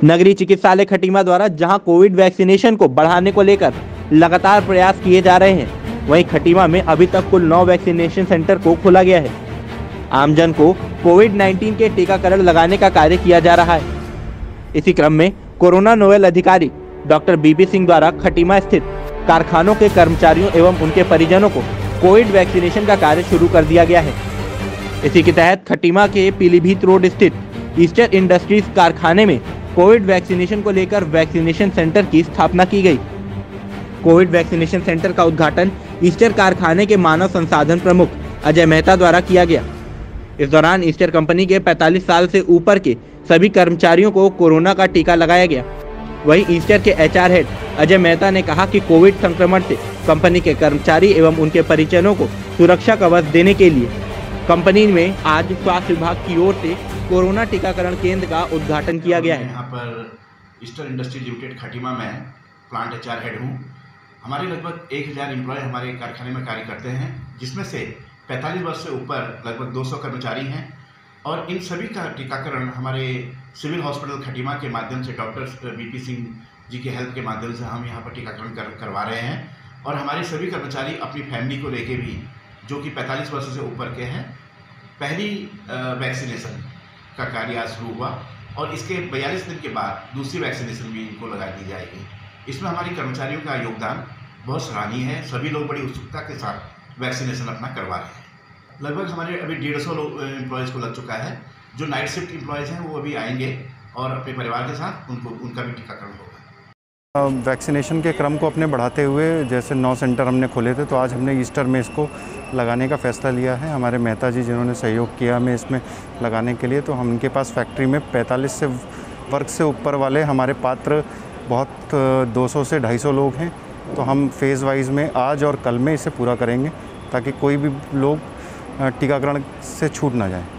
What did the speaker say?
नगरीय चिकित्सालय खटीमा द्वारा जहां कोविड वैक्सीनेशन को बढ़ाने को लेकर लगातार प्रयास किए जा रहे हैं, वहीं खटीमा में अभी तक कुल 9 वैक्सीनेशन सेंटर को खोला गया है। आमजन को कोविड-19 के टीकाकरण लगाने का कार्य किया जा रहा है। इसी क्रम में कोरोना नोडल अधिकारी डॉक्टर बीपी सिंह द्वारा खटीमा स्थित कारखानों के कर्मचारियों एवं उनके परिजनों को कोविड वैक्सीनेशन का कार्य शुरू कर दिया गया है। इसी के तहत खटीमा के पीलीभीत रोड स्थित ईस्टर इंडस्ट्रीज कारखाने में कोविड वैक्सीनेशन को लेकर वैक्सीनेशन सेंटर की स्थापना की गई। कोविड वैक्सीनेशन सेंटर का उद्घाटन ईस्टर कारखाने के मानव संसाधन प्रमुख अजय मेहता द्वारा किया गया। इस दौरान ईस्टर कंपनी के 45 साल से ऊपर के सभी कर्मचारियों को कोरोना का टीका लगाया गया। वहीं ईस्टर के एचआर हेड अजय मेहता ने कहा कि कोविड संक्रमण से कंपनी के कर्मचारी एवं उनके परिजनों को सुरक्षा कवच देने के लिए कंपनी में आज स्वास्थ्य विभाग की ओर से कोरोना टीकाकरण केंद्र का उद्घाटन किया गया है। यहाँ पर ईस्टर इंडस्ट्री लिमिटेड खटीमा में प्लांट एचआर हेड हूँ। हमारे लगभग 1000 एम्प्लॉय हमारे कारखाने में कार्य करते हैं, जिसमें से 45 वर्ष से ऊपर लगभग 200 कर्मचारी हैं और इन सभी का टीकाकरण हमारे सिविल हॉस्पिटल खटीमा के माध्यम से डॉक्टर बीपी सिंह जी के हेल्प के माध्यम से हम यहाँ पर टीकाकरण करवा रहे हैं। और हमारे सभी कर्मचारी अपनी फैमिली को लेके भी, जो कि 45 वर्ष से ऊपर के हैं, पहली वैक्सीनेशन का कार्य आज शुरू हुआ और इसके 42 दिन के बाद दूसरी वैक्सीनेशन भी इनको लगा दी जाएगी। इसमें हमारी कर्मचारियों का योगदान बहुत सराहनीय है। सभी लोग बड़ी उत्सुकता के साथ वैक्सीनेशन अपना करवा रहे हैं। लगभग हमारे अभी 150 लोग एम्प्लॉयज़ को लग चुका है। जो नाइट शिफ्ट एम्प्लॉयज़ हैं वो अभी आएंगे और अपने परिवार के साथ उनका भी टीकाकरण होगा। वैक्सीनेशन के क्रम को अपने बढ़ाते हुए जैसे 9 सेंटर हमने खोले थे, तो आज हमने ईस्टर में इसको लगाने का फ़ैसला लिया है। हमारे मेहता जी जिन्होंने सहयोग किया हमें इसमें लगाने के लिए, तो हम उनके पास फैक्ट्री में 45 से वर्ग से ऊपर वाले हमारे पात्र बहुत 200 से 250 लोग हैं। तो हम फेज़ वाइज में आज और कल में इसे पूरा करेंगे ताकि कोई भी लोग टीकाकरण से छूट ना जाए।